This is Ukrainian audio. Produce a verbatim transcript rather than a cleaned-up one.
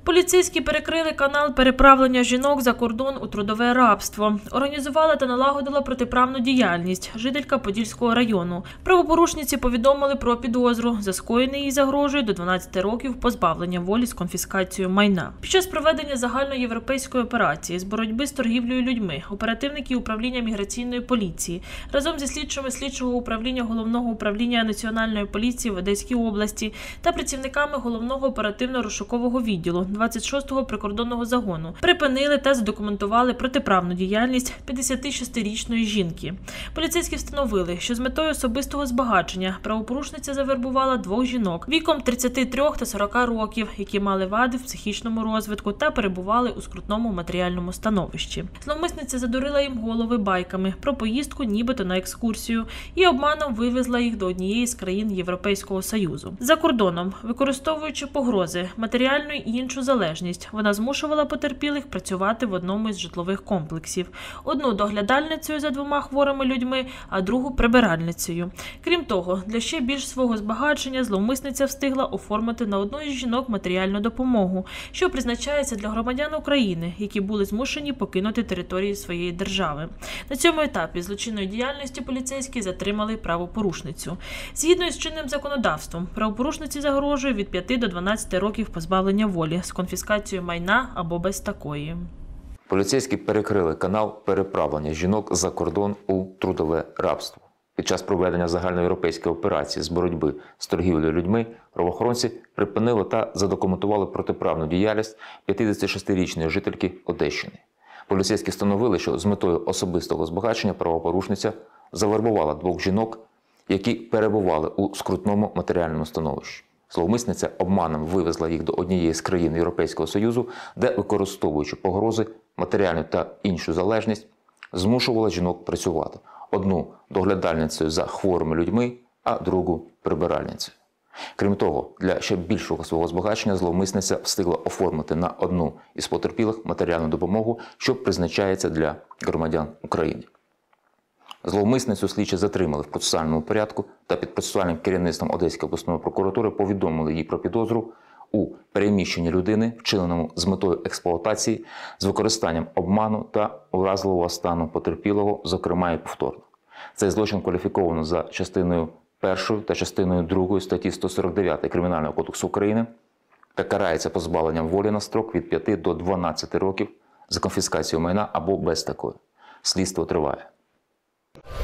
Поліцейські перекрили канал переправлення жінок за кордон у трудове рабство. Організувала та налагодила протиправну діяльність жителька Подільського району. Правопорушниці повідомили про підозру. За скоєне їй загрожує до дванадцяти років позбавлення волі з конфіскацією майна. Під час проведення загальноєвропейської операції з боротьби з торгівлею людьми оперативники управління міграційної поліції разом зі слідчими слідчого управління Головного управління Національної поліції в Одеській області та працівниками Головного оперативно-розшукового відділу двадцять шостого прикордонного загону припинили та задокументували протиправну діяльність п'ятдесятишестирічної жінки. Поліцейські встановили, що з метою особистого збагачення правопорушниця завербувала двох жінок віком тридцяти трьох та сорока років, які мали вади в психічному розвитку та перебували у скрутному матеріальному становищі. Зловмисниця задурила їм голови байками про поїздку нібито на екскурсію і обманом вивезла їх до однієї з країн Європейського Союзу. За кордоном, використовуючи погрози, матеріальну і іншу залежність, вона змушувала потерпілих працювати в одному із житлових комплексів. Одну доглядальницею за двома хворими людьми, а другу прибиральницею. Крім того, для ще більш свого збагачення зловмисниця встигла оформити на одну із жінок матеріальну допомогу, що призначається для громадян України, які були змушені покинути території своєї держави. На цьому етапі злочинної діяльності поліцейські затримали правопорушницю. Згідно із чинним законодавством, правопорушниці загрожує від п'яти до дванадцяти років позбавлення волі з конфіскацією майна або без такої. Поліцейські перекрили канал переправлення жінок за кордон у трудове рабство. Під час проведення загальноєвропейської операції з боротьби з торгівлею людьми правоохоронці припинили та задокументували протиправну діяльність п'ятдесятишестирічної жительки Одещини. Поліцейські встановили, що з метою особистого збагачення правопорушниця завербувала двох жінок, які перебували у скрутному матеріальному становищі. Зловмисниця обманом вивезла їх до однієї з країн Європейського Союзу, де, використовуючи погрози, матеріальну та іншу залежність, змушувала жінок працювати. Одну доглядальницею за хворими людьми, а другу прибиральницею. Крім того, для ще більшого свого збагачення зловмисниця встигла оформити на одну із потерпілих матеріальну допомогу, що призначається для громадян України. Зловмисницю слідчі затримали в процесуальному порядку та під процесуальним керівництвом Одеської обласної прокуратури повідомили їй про підозру у переміщенні людини, вчиненому з метою експлуатації, з використанням обману та уразливого стану потерпілого, зокрема і повторно. Цей злочин кваліфіковано за частиною першою та частиною другою статті сто сорок дев'ять Кримінального кодексу України та карається позбавленням волі на строк від п'яти до дванадцяти років за конфіскацію майна або без такої. Слідство триває.